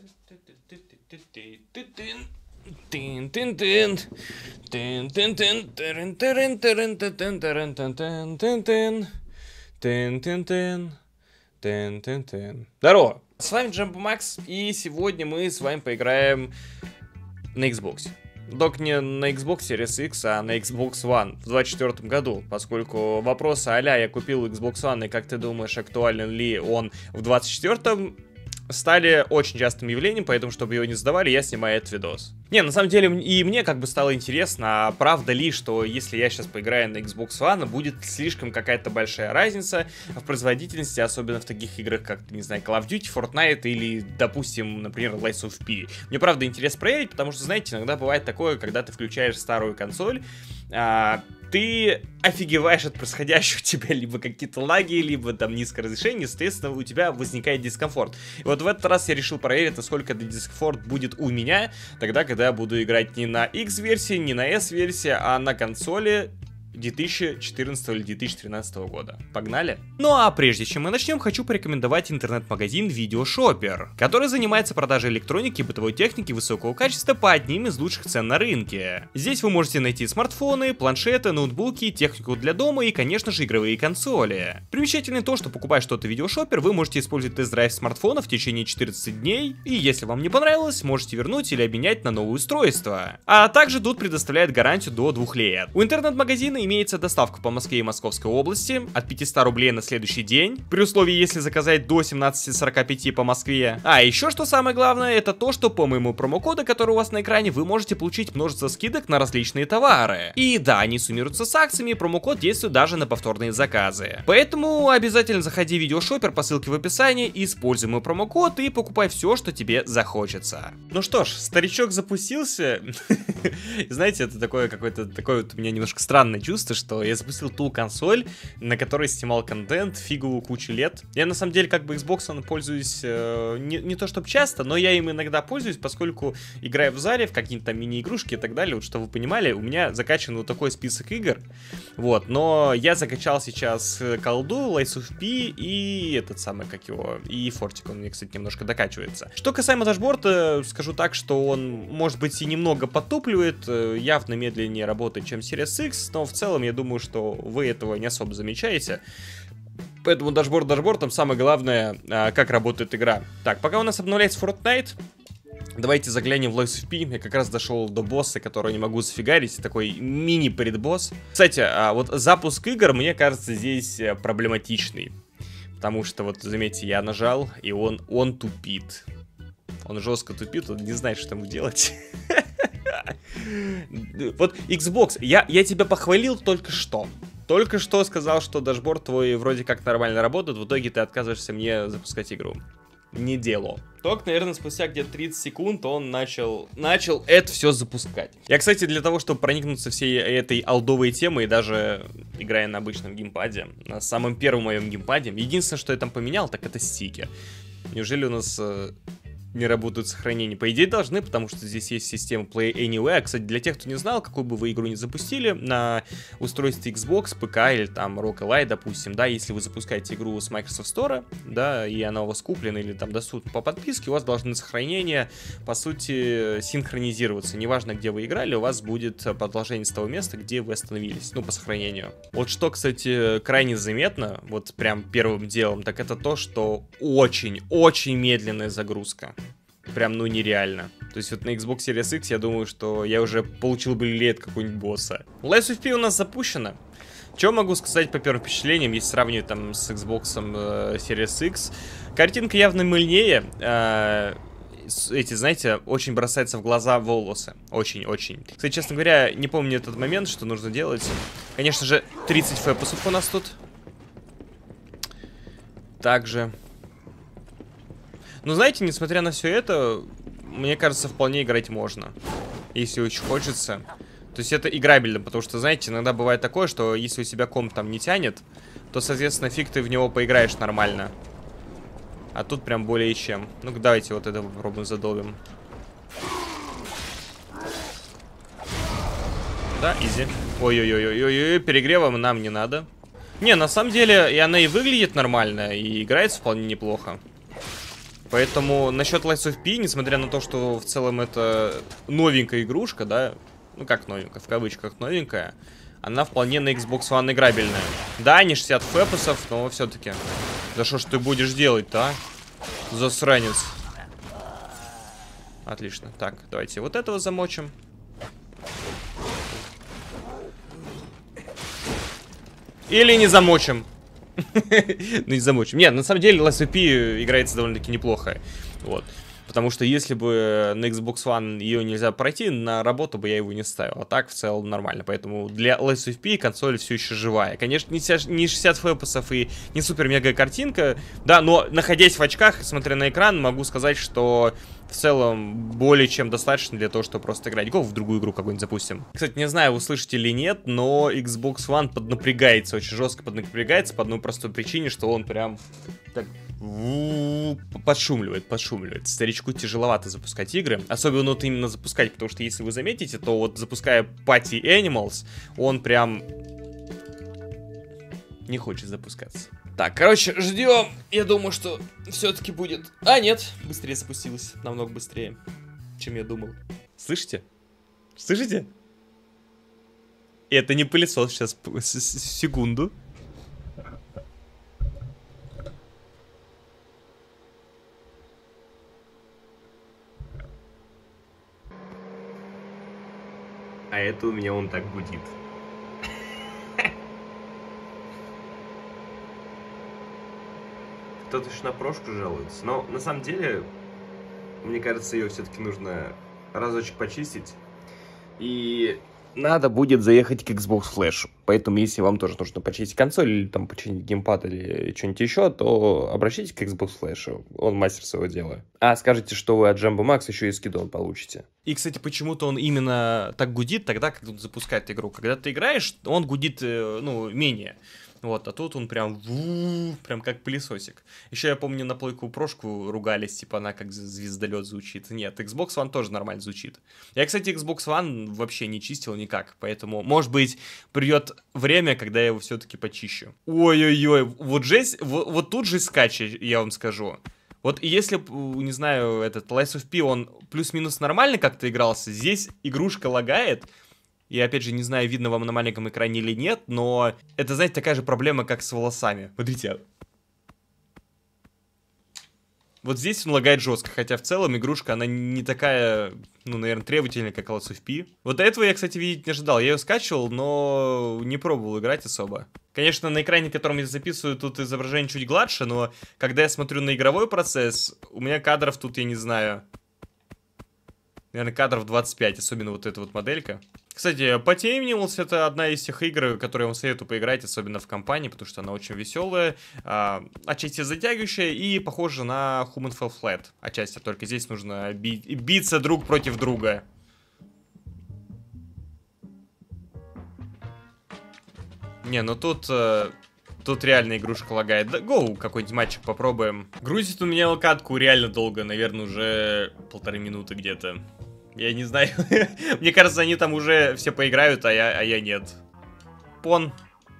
Здорово! С вами Джамбо Макс, и сегодня мы с вами поиграем на Xbox. Только не на Xbox Series X, а на Xbox One в 2024 году, поскольку вопросы а-ля «я купил Xbox One, и как ты думаешь, актуален ли он в 2024 стали очень частым явлением, поэтому, чтобы его не задавали, я снимаю этот видос. Не, на самом деле, и мне как бы стало интересно, а правда ли, что если я сейчас поиграю на Xbox One, будет слишком какая-то большая разница в производительности, особенно в таких играх, как, не знаю, Call of Duty, Fortnite или, допустим, например, Lies of P. Мне правда интересно проверить, потому что, знаете, иногда бывает такое, когда ты включаешь старую консоль, ты офигеваешь от происходящего, у тебя либо какие-то лаги, либо там низкое разрешение, соответственно, у тебя возникает дискомфорт. И вот в этот раз я решил проверить, насколько этот дискомфорт будет у меня, тогда, когда я буду играть не на X-версии, не на S-версии, а на консоли 2014 или 2013 года. Погнали? Ну а прежде чем мы начнем, хочу порекомендовать интернет-магазин Видеошопер, который занимается продажей электроники и бытовой техники высокого качества по одним из лучших цен на рынке. Здесь вы можете найти смартфоны, планшеты, ноутбуки, технику для дома и, конечно же, игровые консоли. Примечательно то, что покупая что-то в Видеошопер, вы можете использовать тест-драйв смартфона в течение 14 дней, и если вам не понравилось, можете вернуть или обменять на новое устройство. А также тут предоставляет гарантию до 2 лет. У интернет-магазина имеется доставка по Москве и Московской области от 500 рублей на следующий день, при условии, если заказать до 17:45 по Москве. А еще что самое главное, это то, что по моему промокоду, который у вас на экране, вы можете получить множество скидок на различные товары. И да, они суммируются с акциями, и промокод действует даже на повторные заказы. Поэтому обязательно заходи в Видеошопер по ссылке в описании, используй мой промокод и покупай все, что тебе захочется. Ну что ж, старичок запустился. Знаете, это такое какое-то такое вот у меня немножко странное чувство, что я запустил ту консоль, на которой снимал контент фиговую кучу лет. Я на самом деле как бы Xbox пользуюсь не то чтобы часто, но я им иногда пользуюсь, поскольку играю в Заре, в какие-то мини-игрушки и так далее. Вот, чтобы вы понимали, у меня закачан вот такой список игр. Вот, но я закачал сейчас колду, Lies of P и этот самый, как его, и Фортик, он мне, кстати, немножко докачивается. Что касаемо дашборда, скажу так, что он, может быть, и немного подтупливает, явно медленнее работает, чем Series X, но в целом я думаю, что вы этого не особо замечаете. Поэтому дашборд, самое главное, как работает игра. Так, пока у нас обновляется Fortnite, давайте заглянем в Lies of P. Я как раз дошел до босса, которого не могу зафигарить. Такой мини-предбосс. Кстати, вот запуск игр, мне кажется, здесь проблематичный. Потому что, вот, заметьте, я нажал, и он тупит. Он жестко тупит, он не знает, что ему делать. Вот Xbox, я тебя похвалил только что. Только что сказал, что дашборд твой вроде как нормально работает, в итоге ты отказываешься мне запускать игру. Не дело. Только, наверное, спустя где-то 30 секунд он начал это все запускать. Я, кстати, для того, чтобы проникнуться всей этой олдовой темой, даже играя на обычном геймпаде, на самом первом моем геймпаде, единственное, что я там поменял, так это стики. Неужели у нас не работают сохранения? По идее должны, потому что здесь есть система Play Anywhere. Кстати, для тех, кто не знал, какую бы вы игру не запустили на устройстве Xbox, ПК или там Rock Ally, допустим, да, если вы запускаете игру с Microsoft Store, да, и она у вас куплена или там доступна по подписке, у вас должны сохранения, по сути, синхронизироваться. Неважно, где вы играли, у вас будет продолжение с того места, где вы остановились, ну, по сохранению. Вот что, кстати, крайне заметно, вот прям первым делом, так это то, что очень медленная загрузка. Прям, ну, нереально. То есть вот на Xbox Series X я думаю, что я уже получил бы лет какой-нибудь босса. Lies of P у нас запущено. Что могу сказать по первым впечатлениям, если сравнивать там с Xbox Series X? Картинка явно мыльнее. Эти, знаете, очень бросаются в глаза волосы. Очень. Кстати, честно говоря, не помню этот момент, что нужно делать. Конечно же, 30 фэпусов у нас тут. Также. Ну, знаете, несмотря на все это, мне кажется, вполне играть можно. Если очень хочется. То есть это играбельно, потому что, знаете, иногда бывает такое, что если у тебя комп там не тянет, то, соответственно, фиг ты в него поиграешь нормально. А тут прям более чем. Ну-ка, давайте вот это попробуем, задолбим. Да, изи. Ой-ой-ой-ой-ой, перегревом нам не надо. Не, на самом деле, и она и выглядит нормально, и играется вполне неплохо. Поэтому насчет Lies of P, несмотря на то, что в целом это новенькая игрушка, да, ну как новенькая, в кавычках новенькая, она вполне на Xbox One играбельная. Да, не 60 фэпосов, но все-таки. Да что ж ты будешь делать-то, а? Засранец. Отлично. Так, давайте вот этого замочим. Или не замочим. Ну, не замочим. Нет, на самом деле Lies of P играется довольно-таки неплохо. Вот. Потому что если бы на Xbox One ее нельзя пройти, на работу бы я его не ставил. А так в целом нормально. Поэтому для Lies of P консоль все еще живая. Конечно, не 60 фэпосов и не супер-мега картинка. Да, но находясь в очках, смотря на экран, могу сказать, что в целом более чем достаточно для того, чтобы просто играть. Го в другую игру какую-нибудь запустим. Кстати, не знаю, вы слышите или нет, но Xbox One поднапрягается, очень жестко поднапрягается по одной простой причине, что он прям так подшумливает. Старичку тяжеловато запускать игры. Особенно вот именно запускать, потому что если вы заметите, то вот запуская Party Animals, он прям не хочет запускаться. Так, короче, ждем. Я думаю, что все-таки будет... А, нет, быстрее запустилось. Намного быстрее, чем я думал. Слышите? Слышите? Это не пылесос, сейчас, секунду. А это у меня он так гудит. Кто-то еще на прошку жалуется. Но на самом деле, мне кажется, ее все-таки нужно разочек почистить. И надо будет заехать к Xbox Flash. Поэтому, если вам тоже нужно почистить консоль, или там починить геймпад, или что-нибудь еще, то обращайтесь к Xbox Flash. Он мастер своего дела. А скажете, что вы от Jumbo Max еще и скидон получите. И, кстати, почему-то он именно так гудит тогда, когда он запускает игру. Когда ты играешь, он гудит, ну, менее. Вот, а тут он прям как пылесосик. Еще я помню, на плойку прошку ругались, типа она как звездолет звучит. Нет, Xbox One тоже нормально звучит. Я, кстати, Xbox One вообще не чистил никак, поэтому, может быть, придет время, когда я его все-таки почищу. Ой-ой-ой, вот тут же скачи, я вам скажу. Вот если, не знаю, этот Lies of P, он плюс-минус нормально как-то игрался, здесь игрушка лагает. И опять же, не знаю, видно вам на маленьком экране или нет, но это, знаете, такая же проблема, как с волосами. Смотрите. Вот здесь он лагает жестко, хотя в целом игрушка, она не такая, ну, наверное, требовательная, как Lies of P. Вот этого я, кстати, видеть не ожидал. Я ее скачивал, но не пробовал играть особо. Конечно, на экране, на котором я записываю, тут изображение чуть гладше, но когда я смотрю на игровой процесс, у меня кадров тут, я не знаю, наверное, кадров 25, особенно вот эта вот моделька. Кстати, Party Animals — это одна из тех игр, которые я вам советую поиграть, особенно в компании, потому что она очень веселая, отчасти затягивающая и похожа на Human Fall Flat. Отчасти, только здесь нужно биться друг против друга. Не, ну тут реально игрушка лагает. Да, гоу, какой-нибудь матчик попробуем. Грузит у меня катку реально долго, наверное, уже 1,5 минуты где-то. Я не знаю. Мне кажется, они там уже все поиграют, а я нет. Пон.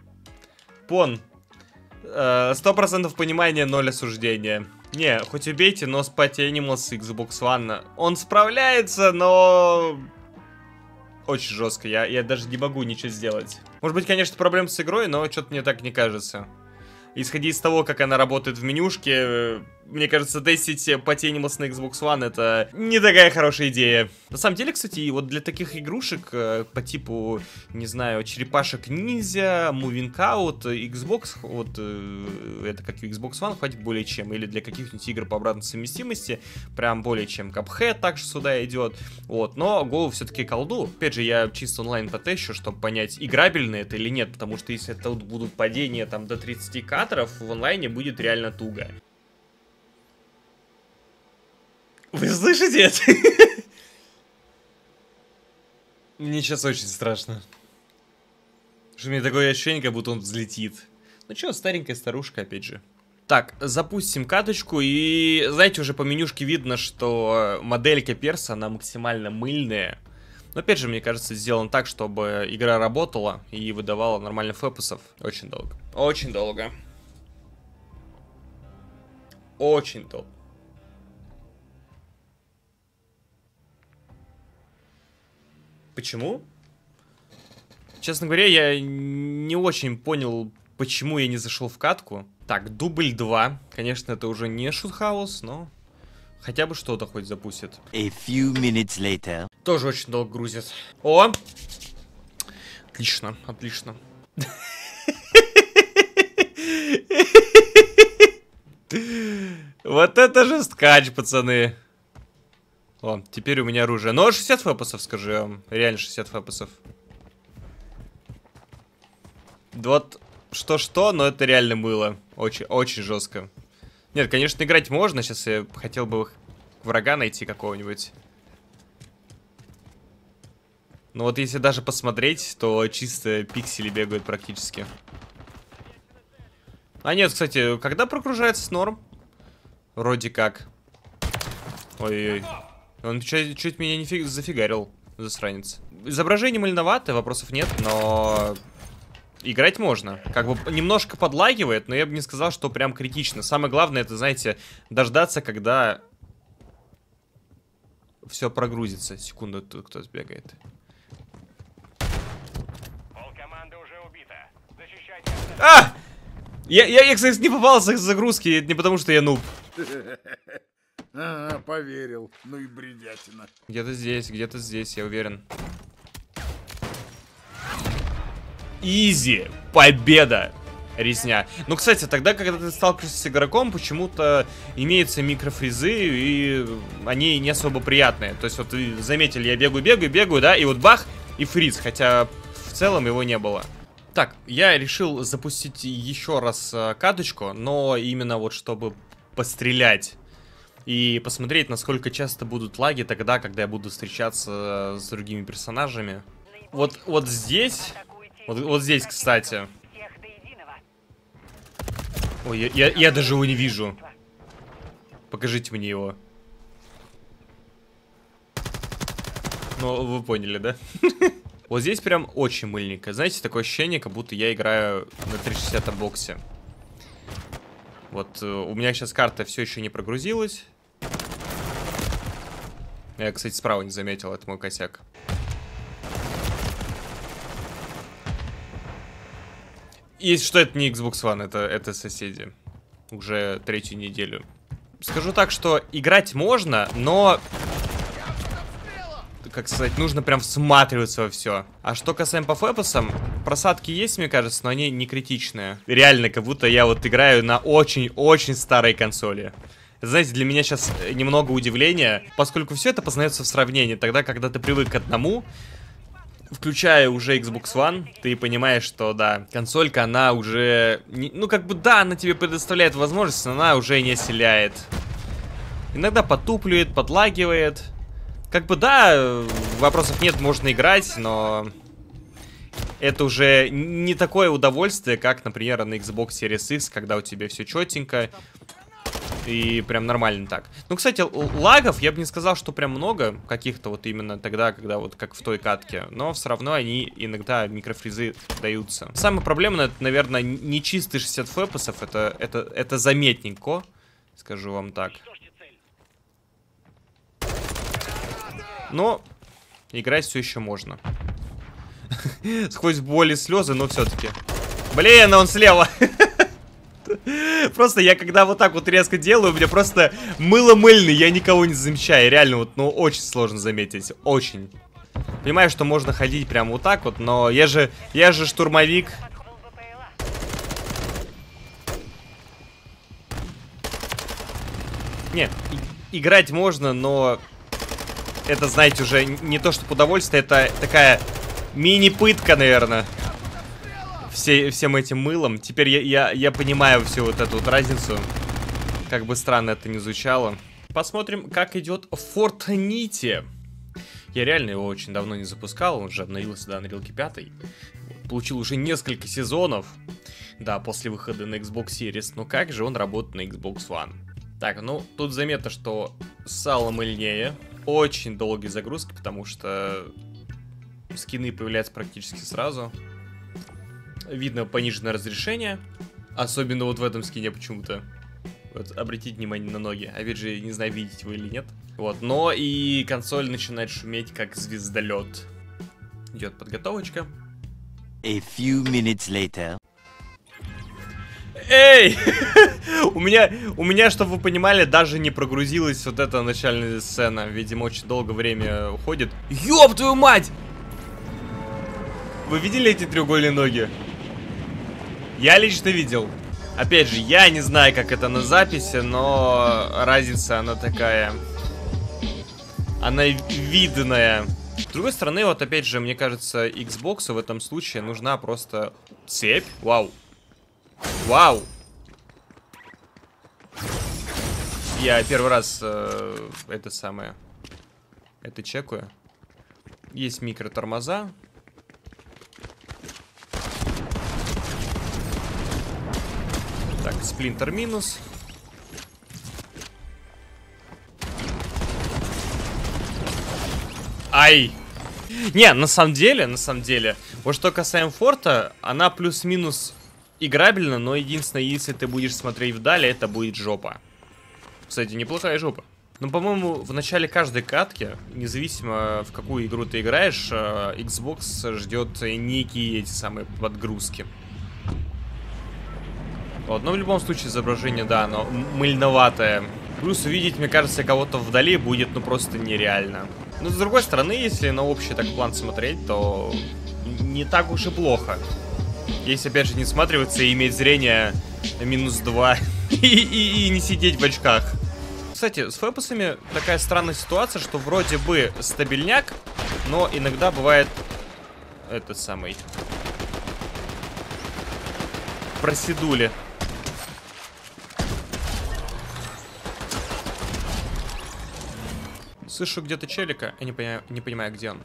100% понимания, 0 осуждения. Не, хоть убейте, но с Party Animals и Xbox One он справляется, но очень жестко. Я даже не могу ничего сделать. Может быть, конечно, проблем с игрой, но что-то мне так не кажется. Исходя из того, как она работает в менюшке, мне кажется, тестить Party Animals на Xbox One — это не такая хорошая идея. На самом деле, кстати, вот для таких игрушек по типу, не знаю, черепашек ниндзя, Moving Out, Xbox, вот это как и Xbox One, хватит более чем. Или для каких-нибудь игр по обратной совместимости, прям более чем. Cuphead также сюда идет. Вот, но Go все-таки колду. Опять же, я чисто онлайн потещу, чтобы понять, играбельно это или нет, потому что если тут будут падения там до 30 кадров, в онлайне будет реально туго. Вы слышите это? Мне сейчас очень страшно. Что у меня такое ощущение, как будто он взлетит. Ну чё, старенькая старушка, опять же. Так, запустим каточку, и, знаете, уже по менюшке видно, что моделька перса, она максимально мыльная. Но, опять же, мне кажется, сделано так, чтобы игра работала и выдавала нормально фэпосов. Очень долго. Очень долго. Очень долго. Почему? Честно говоря, я не очень понял, почему я не зашел в катку. Так, дубль 2. Конечно, это уже не шутхаус, но хотя бы что-то хоть запустит. A few minutes later. Тоже очень долго грузит. О! Отлично, отлично. Вот это же скач, пацаны. О, теперь у меня оружие. Но 60 фэпосов, скажу я вам. Реально 60 фэпосов. Вот что-что, но это реально было. Очень, очень жестко. Нет, конечно, играть можно. Сейчас я хотел бы врага найти какого-нибудь. Но вот если даже посмотреть, то чисто пиксели бегают практически. А нет, кстати, когда прогружается норм? Вроде как. Ой-ой-ой. Он чуть меня не зафигарил, засранец. Изображение мальновато, вопросов нет, но играть можно. Как бы немножко подлагивает, но я бы не сказал, что прям критично. Самое главное, это, знаете, дождаться, когда все прогрузится. Секунду, тут кто-то сбегает. А! Я, кстати, не попался с загрузки, не потому что я нуб. Ага, поверил. Ну и бредятина. Где-то здесь, я уверен. Изи! Победа! Резня. Ну, кстати, тогда, когда ты сталкиваешься с игроком, почему-то имеются микрофризы, и они не особо приятные. То есть, вот вы заметили, я бегаю, да, и вот бах, и фриз, хотя в целом его не было. Так, я решил запустить еще раз каточку, но именно вот чтобы пострелять. И посмотреть, насколько часто будут лаги тогда, когда я буду встречаться с другими персонажами. Вот здесь, вот здесь, кстати. Ой, я даже его не вижу. Покажите мне его. Ну, вы поняли, да? Вот здесь прям очень мыльненько. Знаете, такое ощущение, как будто я играю на 360 боксе. Вот у меня сейчас карта все еще не прогрузилась. Я, кстати, справа не заметил, это мой косяк. Если что, это не Xbox One, это соседи. Уже 3-ю неделю. Скажу так, что играть можно, но, как сказать, нужно прям всматриваться во все. А что касаемо по фэпосам, просадки есть, мне кажется, но они не критичные. Реально, как будто я вот играю на очень-очень старой консоли. Знаете, для меня сейчас немного удивления, поскольку все это познается в сравнении. Тогда, когда ты привык к одному, включая уже Xbox One, ты понимаешь, что, да, консолька, она уже, ну, как бы, да, она тебе предоставляет возможность, но она уже не оселяет. Иногда потупливает, подлагивает. Как бы, да, вопросов нет, можно играть, но это уже не такое удовольствие, как, например, на Xbox Series X, когда у тебя все четенько. И прям нормально так. Ну, кстати, лагов я бы не сказал, что прям много каких-то вот именно тогда, когда вот как в той катке. Но все равно они иногда микрофризы даются. Самое проблемное, это, наверное, не чистые 60 фэпосов. Это заметненько, скажу вам так. Но играть все еще можно. Сквозь боль и слезы, но все-таки. Блин, он слева. Просто я когда вот так вот резко делаю, у меня просто мыло-мыльный, я никого не замечаю. Реально вот, ну, очень сложно заметить. Очень. Понимаю, что можно ходить прямо вот так вот, но я же штурмовик. Нет, играть можно, но это, знаете, уже не то, что удовольствие, это такая мини-пытка, наверное. Всем этим мылом. Теперь я понимаю всю вот эту вот разницу. Как бы странно это ни звучало. Посмотрим, как идет Fortnite. Я реально его очень давно не запускал. Он же обновился до Unreal 5. Получил уже несколько сезонов. Да, после выхода на Xbox Series. Но как же он работает на Xbox One? Так, ну, тут заметно, что сало мыльнее. Очень долгие загрузки, потому что скины появляются практически сразу. Видно пониженное разрешение. Особенно вот в этом скине почему-то. Вот, обратите внимание на ноги. Опять же, не знаю, видите вы или нет. Вот, но и консоль начинает шуметь как звездолет. Идет подготовочка. A few minutes later. Эй! у меня, чтобы вы понимали, даже не прогрузилась вот эта начальная сцена. Видимо, очень долго время уходит. Ёб твою мать! Вы видели эти треугольные ноги? Я лично видел. Опять же, я не знаю, как это на записи, но разница, она такая... Она видная. С другой стороны, вот опять же, мне кажется, Xbox в этом случае нужна просто цепь. Вау. Вау. Я первый раз это самое. Это чекаю. Есть микротормоза. Так, сплинтер минус. Ай! Не, на самом деле, вот что касаемо форта, она плюс-минус играбельна, но единственное, если ты будешь смотреть вдали, это будет жопа. Кстати, неплохая жопа. Но, по-моему, в начале каждой катки, независимо в какую игру ты играешь, Xbox ждет некие эти самые подгрузки. Вот, но в любом случае изображение, да, оно мыльноватое. Плюс увидеть, мне кажется, кого-то вдали будет, ну, просто нереально. Но, с другой стороны, если на общий так план смотреть, то не так уж и плохо. Если, опять же, не всматриваться и иметь зрение -2 и не сидеть в очках. Кстати, с фэпосами такая странная ситуация, что вроде бы стабильняк, но иногда бывает этот самый проседули. Слышу где-то челика, я не понимаю, где он.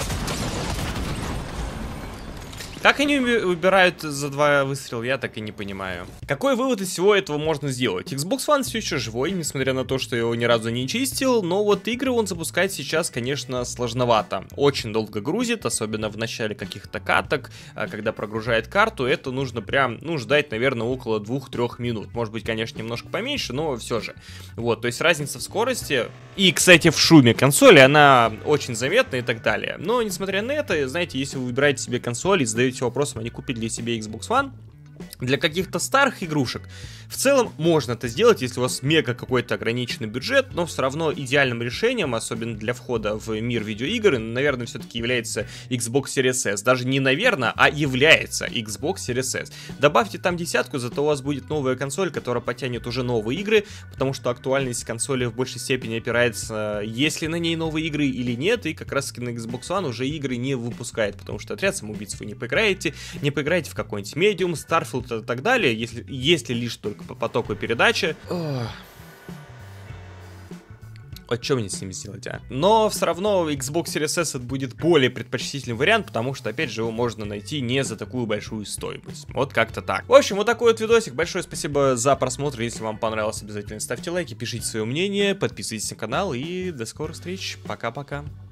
Как они выбирают за 2 выстрела, я так и не понимаю. Какой вывод из всего этого можно сделать? Xbox One все еще живой, несмотря на то, что его ни разу не чистил, но вот игры он запускать сейчас, конечно, сложновато. Очень долго грузит, особенно в начале каких-то каток, когда прогружает карту, это нужно прям, ну, ждать, наверное, около 2-3 минут. Может быть, конечно, немножко поменьше, но все же. Вот, то есть разница в скорости и, кстати, в шуме консоли, она очень заметна и так далее. Но, несмотря на это, знаете, если вы выбираете себе консоль и задаете вопросом, а не купить ли себе Xbox One, для каких-то старых игрушек в целом можно это сделать, если у вас мега какой-то ограниченный бюджет, но все равно идеальным решением, особенно для входа в мир видеоигр, наверное, все-таки является Xbox Series S. Даже не наверное, а является Xbox Series S. Добавьте там 10, зато у вас будет новая консоль, которая потянет уже новые игры, потому что актуальность консоли в большей степени опирается, есть ли на ней новые игры или нет, и как раз таки на Xbox One уже игры не выпускает, потому что Отряд самоубийц вы не поиграете в какой-нибудь Medium, Starfield и так далее, если лишь только по потоку передачи. Вот что мне с ним сделать, а? Но все равно Xbox Series S будет более предпочтительный вариант, потому что, опять же, его можно найти не за такую большую стоимость. Вот как-то так. В общем, вот такой вот видосик. Большое спасибо за просмотр. Если вам понравилось, обязательно ставьте лайки, пишите свое мнение, подписывайтесь на канал и до скорых встреч. Пока-пока.